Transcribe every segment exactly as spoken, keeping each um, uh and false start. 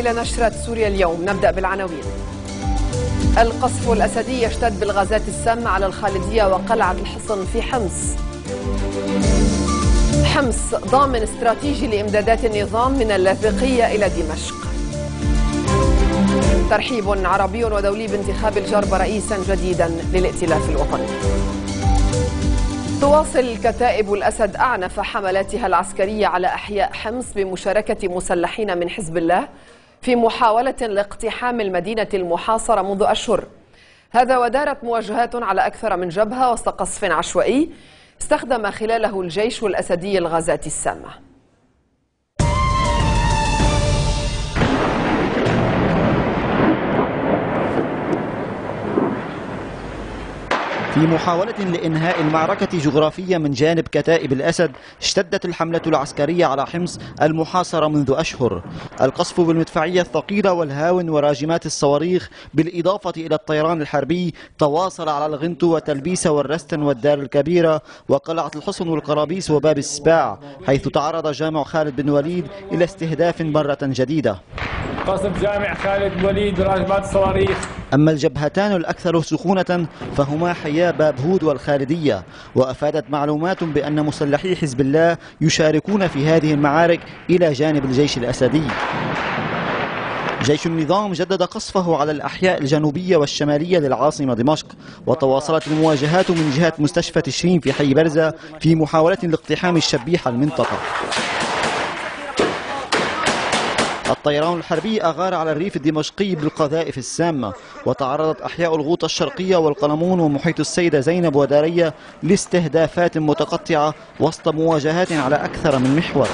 إلى نشرة سوريا اليوم. نبدأ بالعناوين. القصف الأسدي يشتد بالغازات السامة على الخالدية وقلعة الحصن في حمص. حمص ضامن استراتيجي لإمدادات النظام من اللاذقية إلى دمشق. ترحيب عربي ودولي بانتخاب الجربة رئيسا جديدا للائتلاف الوطني. تواصل كتائب الأسد أعنف حملاتها العسكرية على أحياء حمص بمشاركة مسلحين من حزب الله في محاولة لاقتحام المدينة المحاصرة منذ أشهر. هذا ودارت مواجهات على أكثر من جبهة وسط قصف عشوائي استخدم خلاله الجيش الأسدي الغازات السامة. في محاولة لإنهاء المعركة جغرافيا من جانب كتائب الأسد، اشتدت الحملة العسكرية على حمص المحاصرة منذ أشهر. القصف بالمدفعية الثقيلة والهاون وراجمات الصواريخ بالإضافة إلى الطيران الحربي تواصل على الغنتو وتلبيس والرستن والدار الكبيرة وقلعة الحصن والقرابيس وباب السباع، حيث تعرض جامع خالد بن وليد إلى استهداف مرة جديدة. قصف جامع خالد بن وليد براجمات الصواريخ. أما الجبهتان الأكثر سخونة فهما حياء باب هود والخالدية، وأفادت معلومات بأن مسلحي حزب الله يشاركون في هذه المعارك إلى جانب الجيش الأسدي. جيش النظام جدد قصفه على الأحياء الجنوبية والشمالية للعاصمة دمشق، وتواصلت المواجهات من جهة مستشفى تشرين في حي برزة في محاولة لاقتحام الشبيحة المنطقة. الطيران الحربي أغار على الريف الدمشقي بالقذائف السامة، وتعرضت أحياء الغوطة الشرقية والقلمون ومحيط السيدة زينب ودارية لاستهدافات متقطعة وسط مواجهات على أكثر من محور.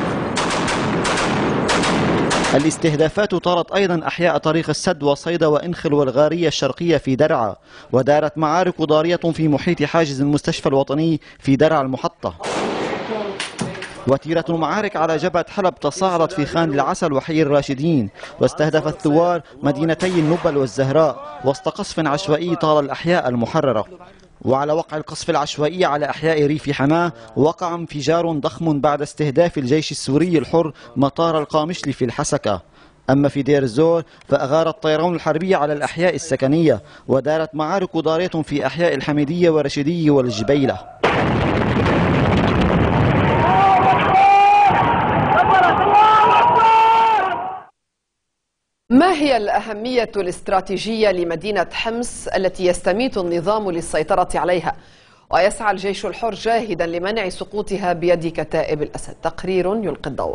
الاستهدافات طالت أيضا أحياء طريق السد وصيدا وإنخل والغارية الشرقية في درعا، ودارت معارك ضارية في محيط حاجز المستشفى الوطني في درعا المحطة. وتيرة المعارك على جبهة حلب تصاعدت في خان العسل وحي الراشدين، واستهدف الثوار مدينتي النبل والزهراء وسط قصف عشوائي طال الأحياء المحررة. وعلى وقع القصف العشوائي على أحياء ريف حماه وقع انفجار ضخم بعد استهداف الجيش السوري الحر مطار القامشلي في الحسكة. أما في دير الزور فأغار الطيران الحربي على الأحياء السكنية، ودارت معارك ضارية في أحياء الحميدية والرشيدية والجبيلة. ما هي الأهمية الاستراتيجية لمدينة حمص التي يستميت النظام للسيطرة عليها ويسعى الجيش الحر جاهدا لمنع سقوطها بيد كتائب الأسد؟ تقرير يلقي الضوء.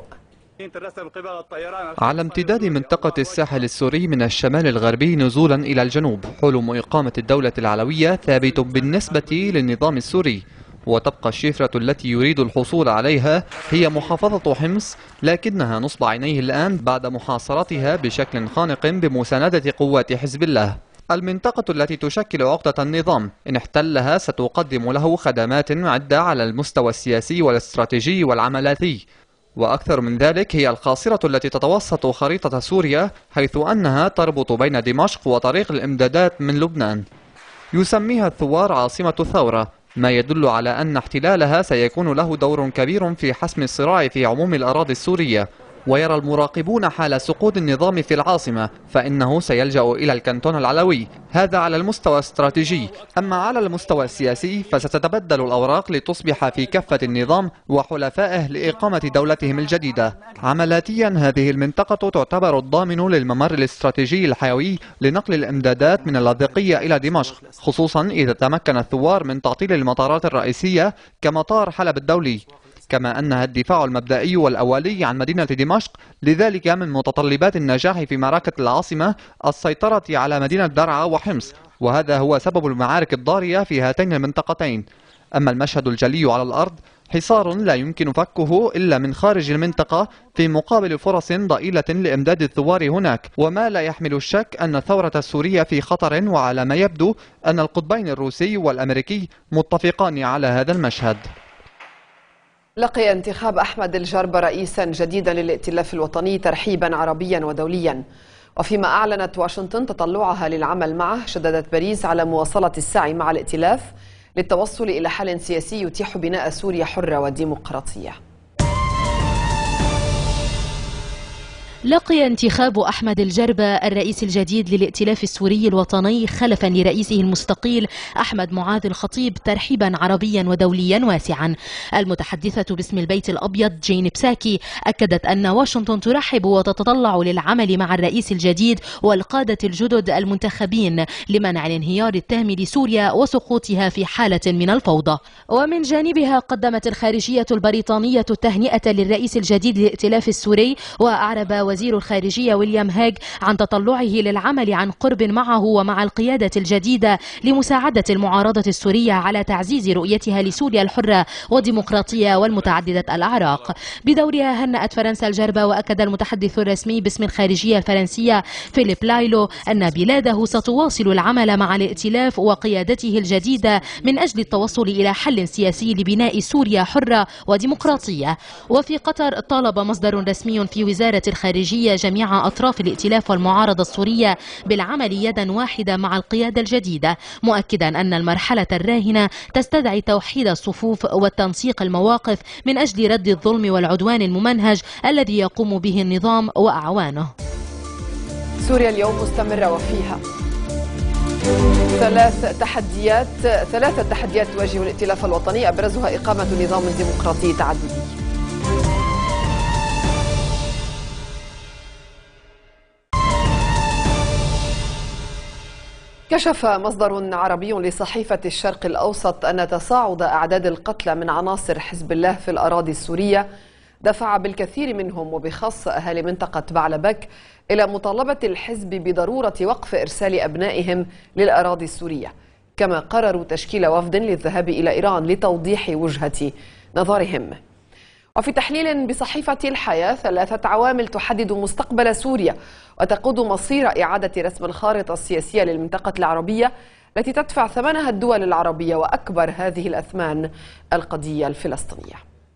على امتداد منطقة الساحل السوري من الشمال الغربي نزولا إلى الجنوب، حلم إقامة الدولة العلوية ثابت بالنسبة للنظام السوري، وتبقى الشفرة التي يريد الحصول عليها هي محافظة حمص، لكنها نصب عينيه الآن بعد محاصرتها بشكل خانق بمساندة قوات حزب الله. المنطقة التي تشكل عقدة النظام إن احتلها ستقدم له خدمات عدة على المستوى السياسي والاستراتيجي والعملاتي، وأكثر من ذلك هي الخاصرة التي تتوسط خريطة سوريا، حيث أنها تربط بين دمشق وطريق الإمدادات من لبنان. يسميها الثوار عاصمة الثورة، ما يدل على أن احتلالها سيكون له دور كبير في حسم الصراع في عموم الأراضي السورية. ويرى المراقبون حال سقوط النظام في العاصمة فإنه سيلجأ إلى الكنتون العلوي، هذا على المستوى الاستراتيجي. أما على المستوى السياسي فستتبدل الأوراق لتصبح في كفة النظام وحلفائه لإقامة دولتهم الجديدة. عملاتيا هذه المنطقة تعتبر الضامن للممر الاستراتيجي الحيوي لنقل الإمدادات من اللاذقية إلى دمشق، خصوصا إذا تمكن الثوار من تعطيل المطارات الرئيسية كمطار حلب الدولي، كما أنها الدفاع المبدئي والأولي عن مدينة دمشق. لذلك من متطلبات النجاح في معركة العاصمة السيطرة على مدينة درعا وحمص، وهذا هو سبب المعارك الضارية في هاتين المنطقتين. أما المشهد الجلي على الأرض حصار لا يمكن فكه إلا من خارج المنطقة في مقابل فرص ضئيلة لإمداد الثوار هناك، وما لا يحمل الشك أن الثورة السورية في خطر، وعلى ما يبدو أن القطبين الروسي والأمريكي متفقان على هذا المشهد. لقي انتخاب أحمد الجربة رئيسا جديدا للائتلاف الوطني ترحيبا عربيا ودوليا، وفيما أعلنت واشنطن تطلعها للعمل معه، شددت باريس على مواصلة السعي مع الائتلاف للتوصل إلى حل سياسي يتيح بناء سوريا حرة وديمقراطية. لقي انتخاب أحمد الجربة الرئيس الجديد للائتلاف السوري الوطني خلفا لرئيسه المستقيل أحمد معاذ الخطيب ترحيبا عربيا ودوليا واسعا. المتحدثة باسم البيت الأبيض جين بساكي أكدت أن واشنطن ترحب وتتطلع للعمل مع الرئيس الجديد والقادة الجدد المنتخبين لمنع الانهيار التام لسوريا وسقوطها في حالة من الفوضى. ومن جانبها قدمت الخارجية البريطانية التهنئة للرئيس الجديد للائتلاف السوري، وأعرب وزير الخارجية ويليام هاج عن تطلعه للعمل عن قرب معه ومع القيادة الجديدة لمساعدة المعارضة السورية على تعزيز رؤيتها لسوريا الحرة والديمقراطية والمتعددة الأعراق. بدورها هنأت فرنسا الجربة، وأكد المتحدث الرسمي باسم الخارجية الفرنسية فيليب لايلو أن بلاده ستواصل العمل مع الائتلاف وقيادته الجديدة من أجل التوصل إلى حل سياسي لبناء سوريا حرة وديمقراطية. وفي قطر طالب مصدر رسمي في وزارة الخارجية جميع أطراف الائتلاف والمعارضة السورية بالعمل يدا واحدة مع القيادة الجديدة، مؤكدا أن المرحلة الراهنة تستدعي توحيد الصفوف والتنسيق المواقف من أجل رد الظلم والعدوان الممنهج الذي يقوم به النظام وأعوانه. سوريا اليوم مستمرة وفيها ثلاث تحديات ثلاثة تحديات تواجه الائتلاف الوطني، أبرزها إقامة نظام ديمقراطي تعددي. كشف مصدر عربي لصحيفة الشرق الأوسط أن تصاعد أعداد القتلى من عناصر حزب الله في الأراضي السورية دفع بالكثير منهم وبخاصة أهالي منطقة بعلبك إلى مطالبة الحزب بضرورة وقف إرسال أبنائهم للأراضي السورية، كما قرروا تشكيل وفد للذهاب إلى إيران لتوضيح وجهة نظرهم. وفي تحليل بصحيفة الحياة، ثلاثة عوامل تحدد مستقبل سوريا وتقود مصير إعادة رسم الخارطة السياسية للمنطقة العربية التي تدفع ثمنها الدول العربية، وأكبر هذه الأثمان القضية الفلسطينية.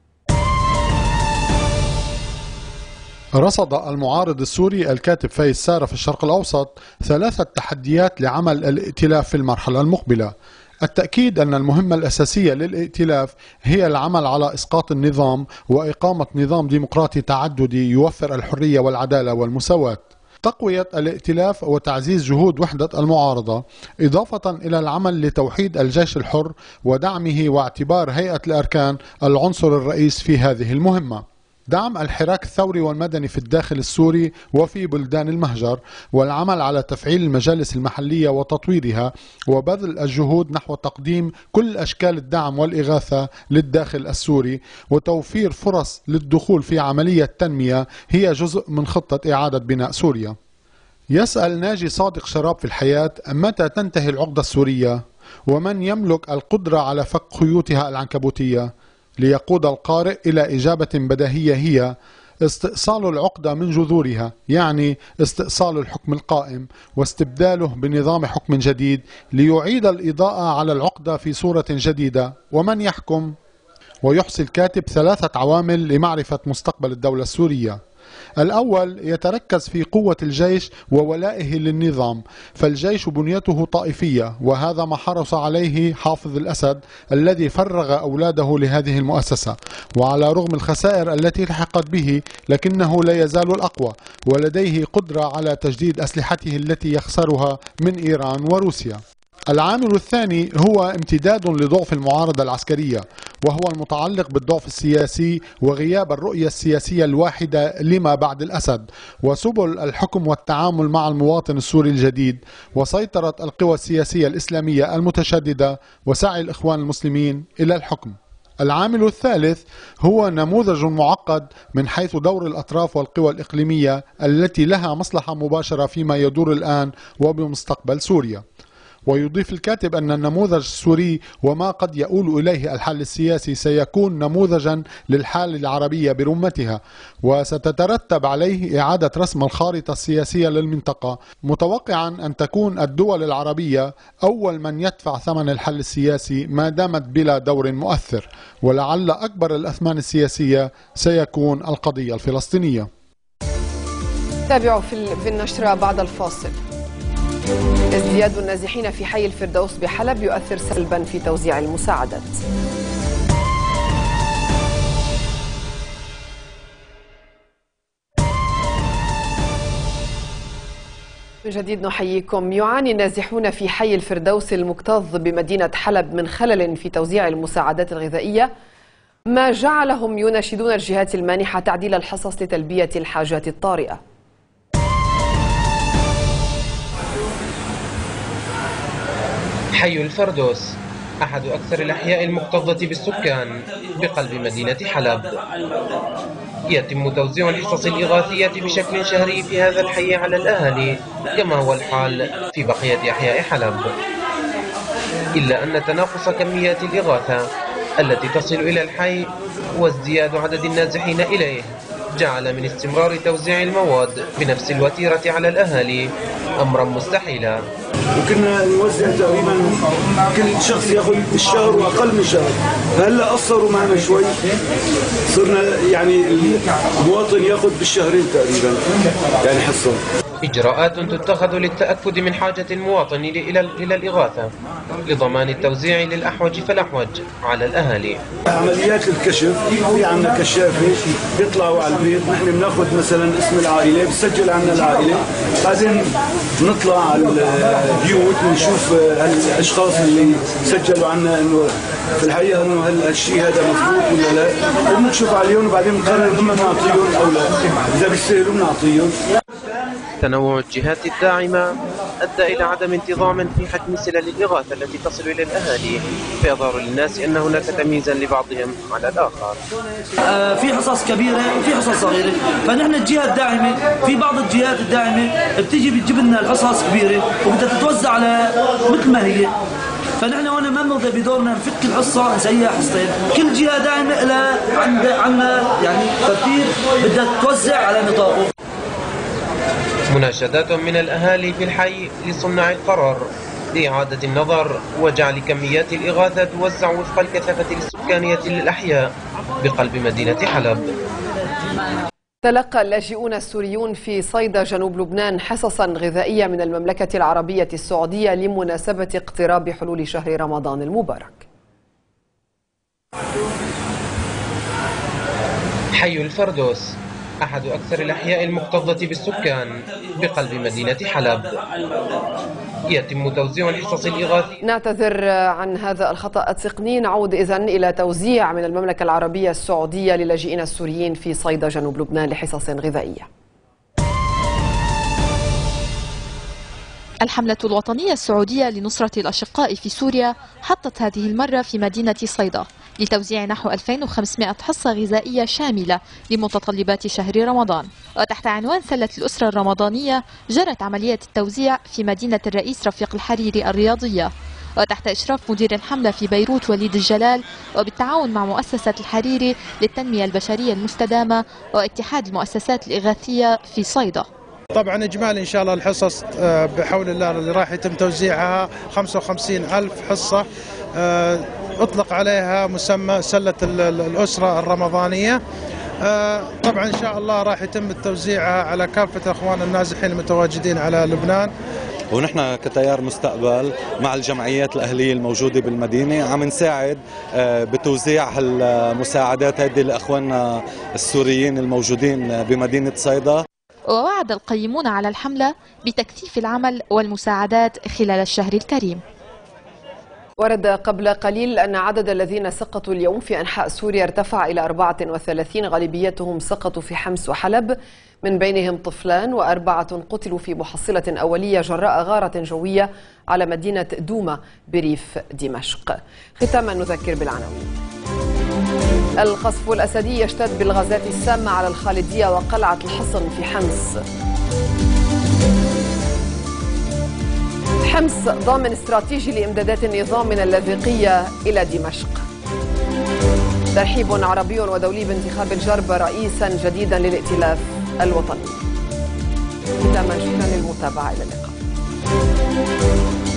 رصد المعارض السوري الكاتب فايز سارة في الشرق الأوسط ثلاثة تحديات لعمل الائتلاف في المرحلة المقبلة. التأكيد أن المهمة الأساسية للائتلاف هي العمل على إسقاط النظام وإقامة نظام ديمقراطي تعددي يوفر الحرية والعدالة والمساواة. تقوية الائتلاف وتعزيز جهود وحدة المعارضة، إضافة إلى العمل لتوحيد الجيش الحر ودعمه واعتبار هيئة الأركان العنصر الرئيس في هذه المهمة. دعم الحراك الثوري والمدني في الداخل السوري وفي بلدان المهجر، والعمل على تفعيل المجالس المحلية وتطويرها، وبذل الجهود نحو تقديم كل أشكال الدعم والإغاثة للداخل السوري، وتوفير فرص للدخول في عملية تنمية هي جزء من خطة إعادة بناء سوريا. يسأل ناجي صادق شراب في الحياة: متى تنتهي العقدة السورية؟ ومن يملك القدرة على فك خيوطها العنكبوتية؟ ليقود القارئ إلى إجابة بديهية هي استئصال العقدة من جذورها، يعني استئصال الحكم القائم واستبداله بنظام حكم جديد ليعيد الإضاءة على العقدة في صورة جديدة. ومن يحكم؟ ويحصي الكاتب ثلاثة عوامل لمعرفة مستقبل الدولة السورية. الأول يتركز في قوة الجيش وولائه للنظام، فالجيش بنيته طائفية، وهذا ما حرص عليه حافظ الأسد الذي فرغ أولاده لهذه المؤسسة، وعلى رغم الخسائر التي لحقت به لكنه لا يزال الأقوى، ولديه قدرة على تجديد أسلحته التي يخسرها من إيران وروسيا. العامل الثاني هو امتداد لضعف المعارضة العسكرية، وهو المتعلق بالضعف السياسي وغياب الرؤية السياسية الواحدة لما بعد الأسد، وسبل الحكم والتعامل مع المواطن السوري الجديد، وسيطرة القوى السياسية الإسلامية المتشددة، وسعي الإخوان المسلمين إلى الحكم. العامل الثالث هو نموذج معقد من حيث دور الأطراف والقوى الإقليمية التي لها مصلحة مباشرة فيما يدور الآن وبمستقبل سوريا. ويضيف الكاتب أن النموذج السوري وما قد يؤول إليه الحل السياسي سيكون نموذجا للحالة العربية برمتها، وستترتب عليه إعادة رسم الخارطة السياسية للمنطقة، متوقعا أن تكون الدول العربية أول من يدفع ثمن الحل السياسي ما دامت بلا دور مؤثر، ولعل أكبر الأثمان السياسية سيكون القضية الفلسطينية. تابعوا في النشرة بعد الفاصل. ازدياد النازحين في حي الفردوس بحلب يؤثر سلبا في توزيع المساعدات. من جديد نحييكم. يعاني النازحون في حي الفردوس المكتظ بمدينة حلب من خلل في توزيع المساعدات الغذائية، ما جعلهم يناشدون الجهات المانحة تعديل الحصص لتلبية الحاجات الطارئة. حي الفردوس أحد أكثر الأحياء المكتظة بالسكان بقلب مدينة حلب. يتم توزيع الحصص الإغاثية بشكل شهري في هذا الحي على الأهالي كما هو الحال في بقية أحياء حلب، إلا أن تناقص كميات الإغاثة التي تصل إلى الحي وازدياد عدد النازحين إليه جعل من استمرار توزيع المواد بنفس الوتيرة على الأهالي أمرا مستحيلا. وكنا نوزع تقريبا كل شخص ياخذ بالشهر واقل من شهر، فهلا قصروا معنا شوي، صرنا يعني المواطن ياخذ بالشهرين تقريبا يعني حصه. إجراءات تتخذ للتأكد من حاجة المواطن إلى إلى الإغاثة لضمان التوزيع للأحوج فالأحوج على الأهالي. عمليات الكشف في عندنا كشافة بيطلعوا على البيت، نحن بناخذ مثلا اسم العائلة بسجل عنا العائلة، بعدين بنطلع على البيوت ونشوف الأشخاص اللي سجلوا عنا إنه في الحقيقة إنه هالشيء هذا مضبوط ولا لا، وبنشوف عليهم وبعدين بنقرر هم نعطيهم أو لا، إذا بيستاهلوا بنعطيهم. تنوع الجهات الداعمة أدى إلى عدم انتظام في حجم سلل الإغاثة التي تصل إلى الأهالي، فيظهر للناس أن هناك تمييزا لبعضهم على الآخر. آه في حصص كبيرة وفي حصص صغيرة، فنحن الجهة الداعمة في بعض الجهات الداعمة بتيجي بتجيب لنا الحصص كبيرة وبدها تتوزع على مثل ما هي، فنحن هون ما بنرضى بدورنا نفك الحصة نسيها حصتين، كل جهة داعمة لها عندنا يعني ترتيب بدها تتوزع على نطاقه. مناشدات من الأهالي في الحي لصناع القرار لإعادة النظر وجعل كميات الإغاثة توزع وفق الكثافة السكانية للأحياء بقلب مدينة حلب. تلقى اللاجئون السوريون في صيدا جنوب لبنان حصصا غذائية من المملكة العربية السعودية لمناسبة اقتراب حلول شهر رمضان المبارك. حي الفردوس أحد أكثر الأحياء المكتظة بالسكان بقلب مدينة حلب. يتم توزيع الحصص الإغاثية. نعتذر عن هذا الخطأ التقني. نعود إذن إلى توزيع من المملكة العربية السعودية للاجئين السوريين في صيدا جنوب لبنان لحصص غذائية. الحملة الوطنية السعودية لنصرة الأشقاء في سوريا حطت هذه المرة في مدينة صيدا لتوزيع نحو ألفين وخمسمائة حصة غذائية شاملة لمتطلبات شهر رمضان. وتحت عنوان سلة الأسرة الرمضانية جرت عملية التوزيع في مدينة الرئيس رفيق الحريري الرياضية، وتحت إشراف مدير الحملة في بيروت وليد الجلال، وبالتعاون مع مؤسسة الحريري للتنمية البشرية المستدامة واتحاد المؤسسات الإغاثية في صيدا. طبعا اجمالي ان شاء الله الحصص بحول الله اللي راح يتم توزيعها خمسة وخمسين ألف حصه، اطلق عليها مسمى سله الاسره الرمضانيه. طبعا ان شاء الله راح يتم توزيعها على كافه اخواننا النازحين المتواجدين على لبنان. ونحن كتيار مستقبل مع الجمعيات الأهلية الموجودة بالمدينة عم نساعد بتوزيع هالمساعدات هذه لأخواننا السوريين الموجودين بمدينة صيدا. ووعد القيمون على الحملة بتكثيف العمل والمساعدات خلال الشهر الكريم. ورد قبل قليل أن عدد الذين سقطوا اليوم في أنحاء سوريا ارتفع إلى أربعة وثلاثين، غالبيتهم سقطوا في حمص وحلب، من بينهم طفلان وأربعة قتلوا في محصلة أولية جراء غارة جوية على مدينة دوما بريف دمشق. ختاما نذكر بالعناوين. القصف الأسدي يشتد بالغازات السامة على الخالدية وقلعة الحصن في حمص. حمص ضامن استراتيجي لإمدادات النظام من اللاذقية إلى دمشق. ترحيب عربي ودولي بانتخاب الجرب رئيسا جديدا للائتلاف الوطني. ختاما شكرا للمتابعة، إلى اللقاء.